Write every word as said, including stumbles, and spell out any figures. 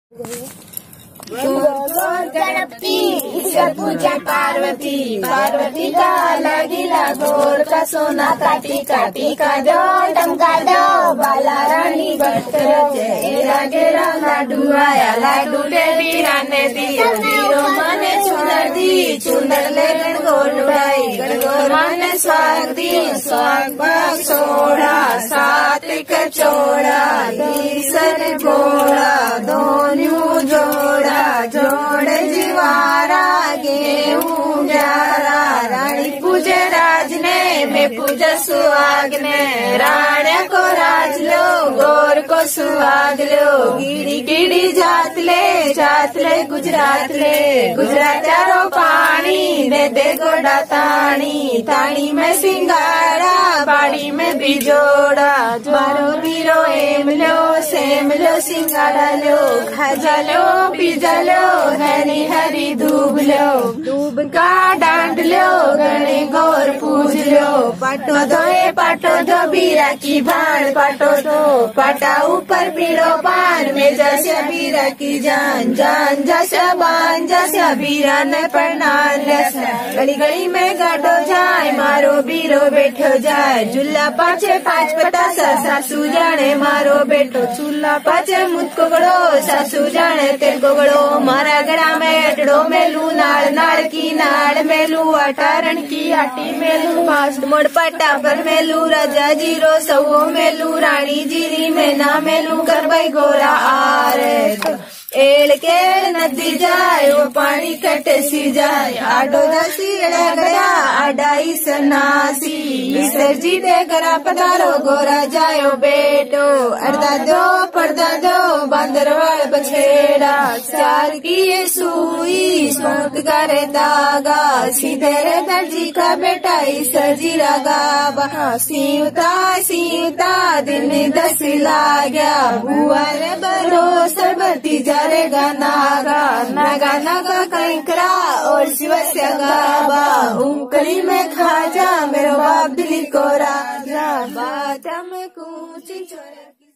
गणपति ईश्वर पूजा पार्वती, पार्वती का लगिला गोर का सोना का टीका, टीका दो टमका दो बाला रानी भक्त घेरा घेरा लाडू आया, लाडू ले वीराने दी वीरो माने चुनर दी, चुनर ले गणगोर उड़ाई, गणगोर माने स्वाग दी, स्वाग बाग सोड़ा सात कचोड़ा ईसर घोड़ा दोनों जोड़ा जोड़ जीवारा गेहूं ग्यारा, रानी पूजे राज ने मैं पूजा सुहाग ने, राण्या को राज लो गोर को सुहाग लो, गिड़ी गिड़ी जात ले जात ले गुजरात ले, गुजरात चारो पानी दे दे गोड़ा ताणी, ताणी में सिंगारा बाड़ी में बिजोड़ा, मारो बीरो एम लो सेम लो सिंगारा लो, खाजा लो पिजा लो हरी हरी दूब लो, दूब का डांड लो गणे गौर पूज लो, पाटो दो ए पाटो दो बीरा की भाण, पाटो दो पाटा ऊपर पीड़ो पान में जैसे बीरा की जान, जान जैसा बान जैसा बीरा ने प्रणान जैसा, गली गली में गाडो जाए मारो बीरो बैठो जाए, झूला पाछे पांच पतासा सासू जाने मारो बेटो, चूल्हा पाछे मुद कोगड़ो सासू जाने तेल कोगड़ो, मारा गड़ा में अटड़ो मेलू नाड़ नाड़ की नाड़ मेलू, अटारण की आटी मेलू, मास्ट मोड़ पट्टा पर मेलू, राजा जीरो सौ मेलू, रानी जीरी में ना मेलू, कर भाई गोरा आ रे एड़ केड़ नदी जाए वो पानी कटे सी जाए, आडो दसी एड़ा गया आडाई सनासी, ईसर जी दे करा पधारो गोरा जायो बेटो, अर्दा दो पर्दा दो बांदरवाड़ बछेड़ा, चार की ये सुई सोत करे दागा, सीधे रे दर्जी का बेटा ईसर जी रगा, सीवता सीवता दिन दस ला गया, बुआ रे बरो सरबती जारेगा नागा, नागा नागा कंकरा और शिव से गाबा, उंकली में खाजा मेरो बाप दिली को राजा, बाजा में कूची चोरा।